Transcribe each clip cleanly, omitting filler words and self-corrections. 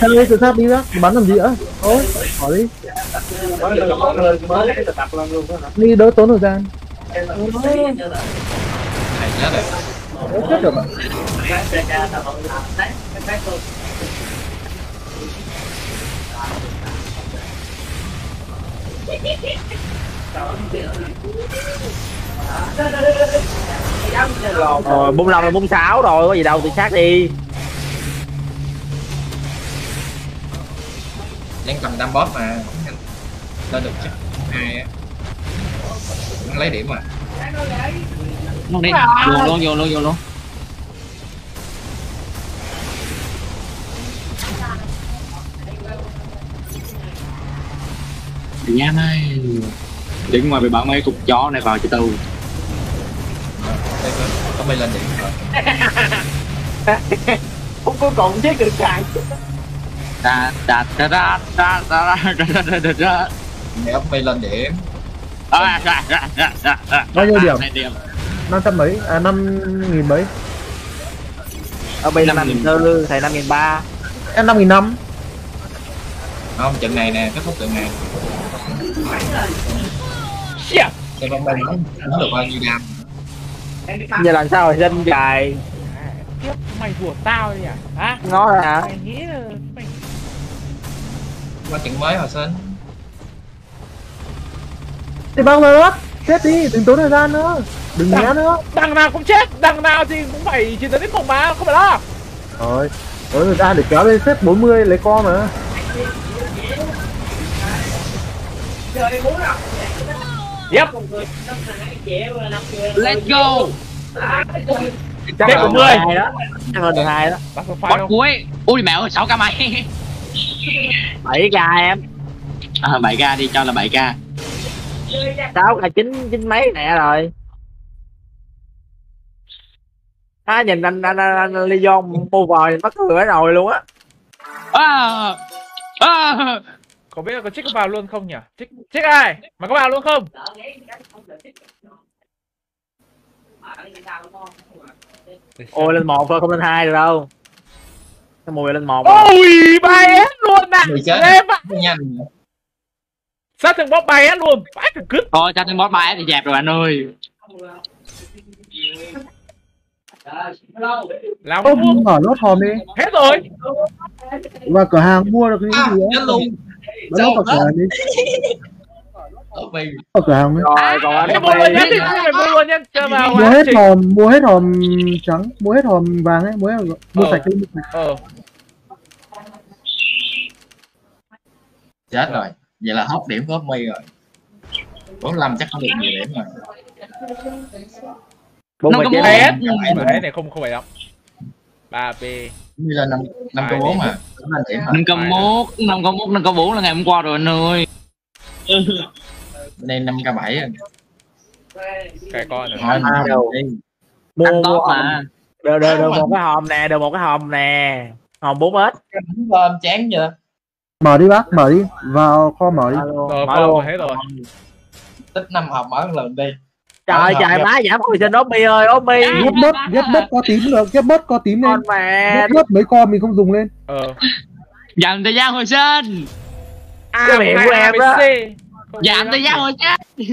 tự sát đi đó, bắn làm gì nữa? Thôi, bỏ đi. Đi đỡ tốn thời gian. Này chết rồi. Chết rồi bạn. Rồi 45 là 46 rồi, có gì đâu, tự sát đi. Đang cầm đam boss mà lên được chắc 2 á. Nó lấy điểm mà. Luôn đi, vô luôn. Đừng nhám ơi. Đứng ngoài bị bạn mấy cục chó này vào cho tao. Có bay lên điểm rồi. Phút cuối cùng chết cực càng. Mẹ ấp bay lên điểm. Bao nhiêu điểm? 500 mấy? À 5.000 mấy? Ở bên 5.400, thầy 5.300. Em 5.500. Không, trận này nè, kết thúc trận này. Xem bóng bay nó được bao nhiêu đam. Giờ làm sao rồi dân dài. Tiếp mày đùa tao đi à? Hả? Ngó rồi hả? Mày nghĩ là mày Qua trận mới hồi sinh. Thì bao giờ đó? Chết đi, đừng tốn thời gian nữa. Đừng né nữa. đằng nào cũng chết, đằng nào thì cũng phải chiến đấu đến cùng mà, không phải lo. Rồi, tốn thời gian để kéo lên xếp 40 lấy con mà. Yep. Let's go. Chắc Chết là 40 đó. Chắc hơn được 2 đó. Bắt số Bot cuối. Ui mẹ ơi, 6k mày. 7k em. 7k đi, cho là 7k. 6k 9 mấy nè rồi. Nhìn anh Leon mua vòi mắc cười rồi luôn á. Không biết là có Trích có vào luôn không nhỉ? Trích ai? Mà có vào luôn không? Ôi lên 1 thôi, không lên 2 được đâu. Cái mùi lên 1. Ôi, bay hết luôn ạ. Người chết Em ạ. nhanh. Sát thằng bóp bay hết luôn. Vãi cả cứt. Thôi, cho thêm bot 3 thì dẹp rồi anh ơi. Làm Ô, mua. mở lốt hòm đi. Hết rồi. Và cửa hàng mua được cái gì Chết á? luôn. Mở lốt vào cửa hàng đi. Ở cửa hàng ấy. Rồi còn anh Hết có mua luôn nhá, bê. thì mày mua luôn nhá. Cho vào Mua hết hòm trắng, mua hết hòm vàng ấy, mua sạch đi. Chết rồi. Vậy là hóc điểm của mi rồi. 45 chắc không được nhiều điểm rồi. Bung Nó mà có chết mua hết. Mà thế này không phải lắm. 3P. Như là 5 câu 4 mà. Cũng là điểm mà. 5 câu 4 là ngày hôm qua rồi anh ơi. Nên 5k7 rồi. Cái con này. Thôi mà đi. Mua Tốt mà. được một cái hòm nè, được một cái hòm nè. Hòm 4x. Bánh lên chán chưa? Mở đi bác, mở đi. Vào kho mở đi. Rồi, Mở luôn. hết rồi. Tích 5 hộp mở một lần đi. Trời trời má giảm hồi sinh Omi ơi, Omi. Ghép bớt có tím được, ghép bớt có tím lên. Con mẹ. Ghép bớt mấy con mình không dùng lên. Dành thời gian hồi sinh. Cái miệng của em đó. Giảm thời gian hồi sinh.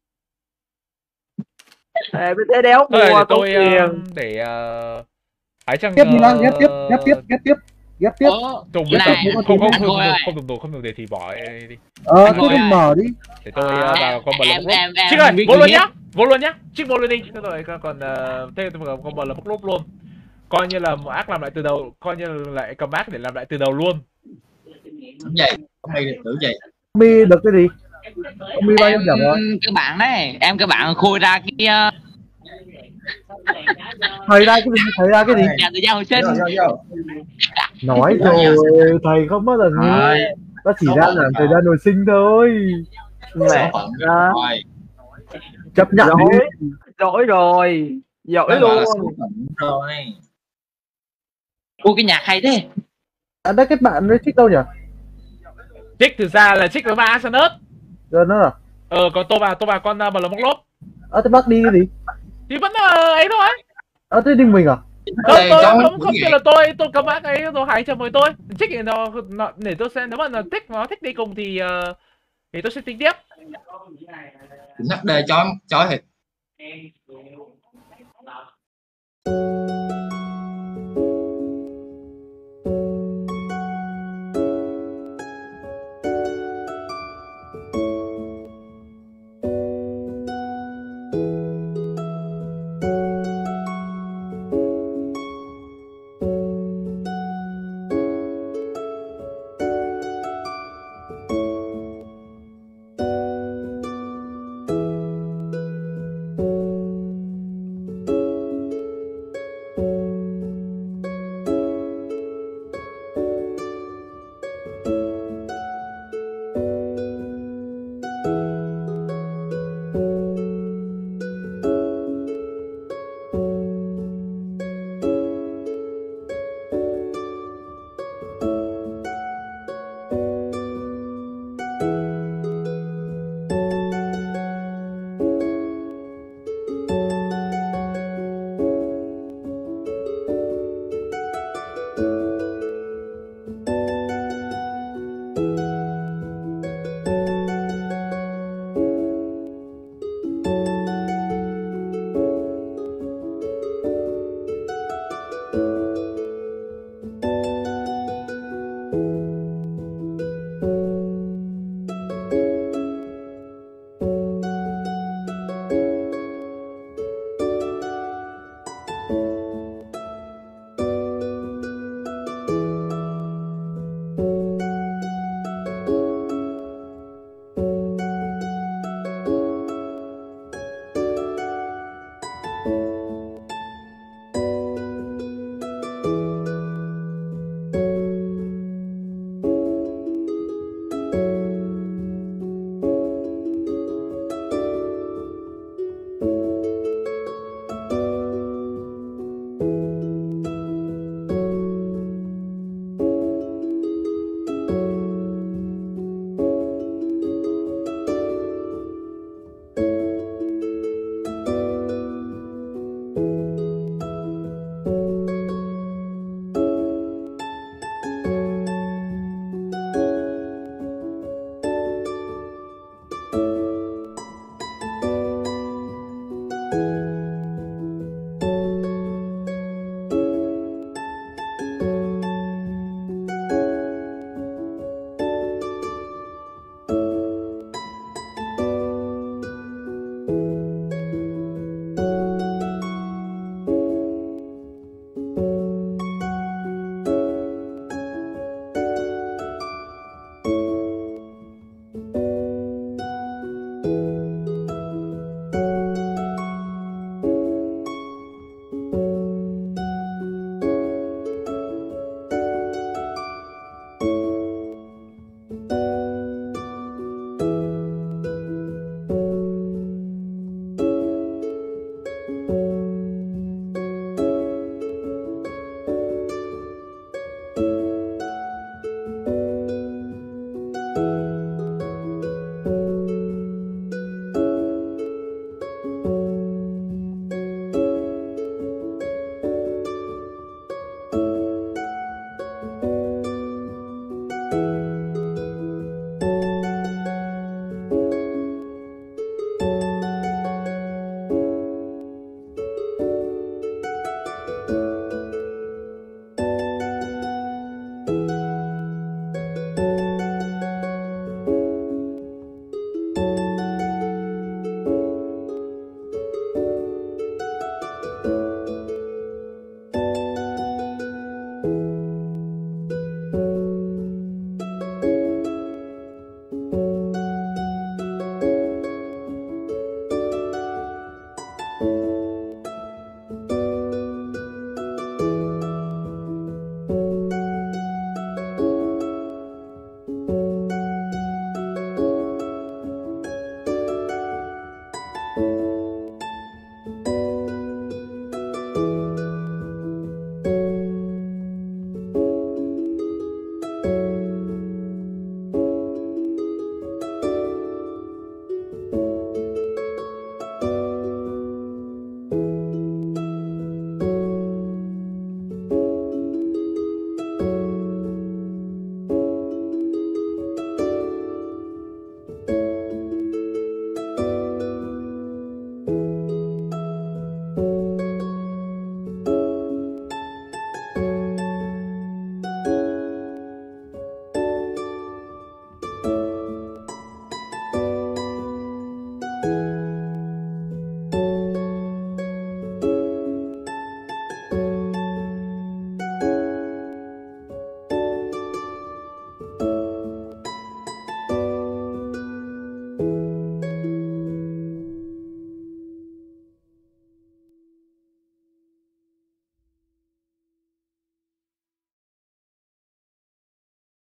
Em thế đéo mua tôi tiền. để ấy chẳng Tiếp đi bác, ghép tiếp. Trùng Này, không dùng để thì bỏ đi. Cứ đừng mở đi. Để tôi vào combo là em Trích ơi, vô luôn nhá. Trích vô luôn đi. Thế rồi còn thế tôi combo là lúc luôn. Coi như là ác làm lại từ đầu, coi như là lại cầm ác để làm lại từ đầu luôn. Đúng vậy, không mi được tưởng vậy. Mi được cái gì? Mi bao nhiêu điểm rồi? Các bạn đấy, em các bạn khui ra cái Thầy ra cái gì? dành thời gian hồi sinh. Nói rồi, thầy không bao giờ nghe. Nó chỉ ra là thời gian hồi sinh thôi. Mẹ đó. Chấp nhận đi. Lỗi rồi. Giỏi luôn. Rồi. Ui cái nhạc hay thế. Đã kết bạn với Trích đâu nhỉ? Trích thực ra là Trích với ba Arsenal. Rồi nó à? Còn tôi vào con mà là móc lốp. Thế bác đi cái gì? Thì vẫn ấy thôi. Thế đi mình à? Không, Đây, tôi cháu không muốn không gì? tức là tôi cầm bác ấy rồi hãy cho mời tôi trích thì nó để tôi xem nếu mà nó thích đi cùng thì tôi sẽ tính tiếp. HD chói chói thiệt.